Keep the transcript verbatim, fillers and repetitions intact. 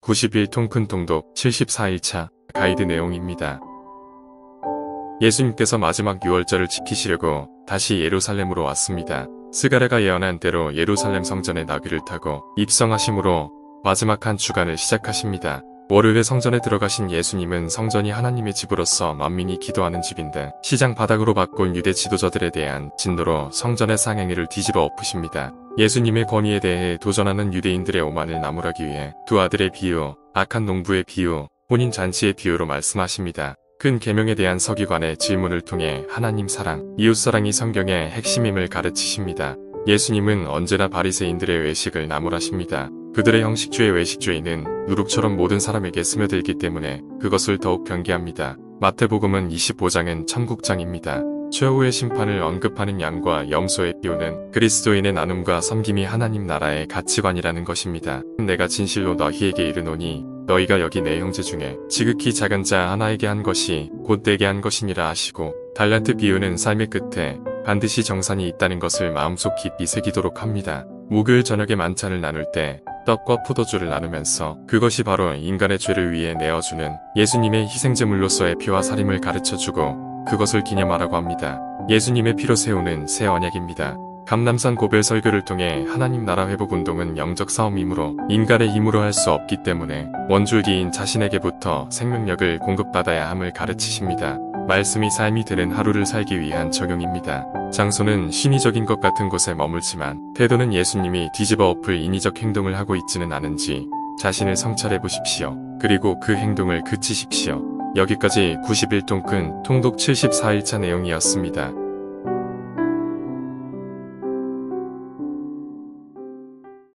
구십일 통 큰 통독 칠십사 일차 가이드 내용입니다. 예수님께서 마지막 유월절을 지키시려고 다시 예루살렘으로 왔습니다. 스가랴가 예언한 대로 예루살렘 성전에 나귀를 타고 입성하심으로 마지막 한 주간을 시작하십니다. 월요일에 성전에 들어가신 예수님은 성전이 하나님의 집으로서 만민이 기도하는 집인데 시장 바닥으로 바꾼 유대 지도자들에 대한 진노로 성전의 상행위를 뒤집어 엎으십니다. 예수님의 권위에 대해 도전하는 유대인들의 오만을 나무라기 위해 두 아들의 비유, 악한 농부의 비유, 혼인 잔치의 비유로 말씀하십니다. 큰 계명에 대한 서기관의 질문을 통해 하나님 사랑, 이웃사랑이 성경의 핵심임을 가르치십니다. 예수님은 언제나 바리새인들의 외식을 나무라십니다. 그들의 형식주의 외식주의는 누룩처럼 모든 사람에게 스며들기 때문에 그것을 더욱 경계합니다. 마태복음은 이십오 장은 천국장입니다. 최후의 심판을 언급하는 양과 염소의 비유는 그리스도인의 나눔과 섬김이 하나님 나라의 가치관이라는 것입니다. 내가 진실로 너희에게 이르노니 너희가 여기 내 형제 중에 지극히 작은 자 하나에게 한 것이 곧 내게 한 것이니라 하시고, 달란트 비유는 삶의 끝에 반드시 정산이 있다는 것을 마음속 깊이 새기도록 합니다. 목요일 저녁에 만찬을 나눌 때 떡과 포도주를 나누면서 그것이 바로 인간의 죄를 위해 내어주는 예수님의 희생제물로서의 피와 살임을 가르쳐주고 그것을 기념하라고 합니다. 예수님의 피로 세우는 새 언약입니다. 감람산 고별 설교를 통해 하나님 나라 회복 운동은 영적 싸움이므로 인간의 힘으로 할 수 없기 때문에 원줄기인 자신에게부터 생명력을 공급받아야 함을 가르치십니다. 말씀이 삶이 되는 하루를 살기 위한 적용입니다. 장소는 신의적인 것 같은 곳에 머물지만 태도는 예수님이 뒤집어 엎을 인위적 행동을 하고 있지는 않은지 자신을 성찰해 보십시오. 그리고 그 행동을 그치십시오. 여기까지 구십일 통 큰 통독 칠십사 일차 내용이었습니다.